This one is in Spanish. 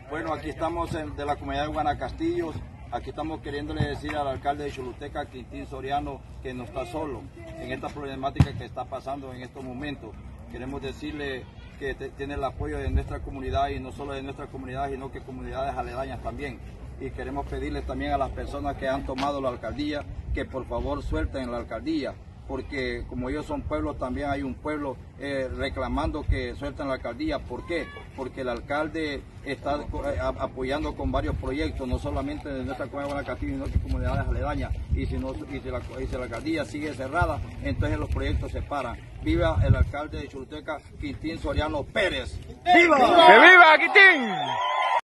Bueno, aquí estamos de la comunidad de Guanacastillos. Aquí estamos queriéndole decir al alcalde de Choluteca, Quintín Soriano, que no está solo en esta problemática que está pasando en estos momentos. Queremos decirle que tiene el apoyo de nuestra comunidad, y no solo de nuestra comunidad, sino que comunidades aledañas también. Y queremos pedirle también a las personas que han tomado la alcaldía que por favor suelten la alcaldía, porque como ellos son pueblos, también hay un pueblo reclamando que suelten la alcaldía. ¿Por qué? Porque el alcalde está apoyando con varios proyectos, no solamente de nuestra comunidad de Guanacastillo, sino que comunidades aledañas. Y si la alcaldía sigue cerrada, entonces los proyectos se paran. ¡Viva el alcalde de Choluteca, Quintín Soriano Pérez! ¡Viva! ¡Que viva Quintín!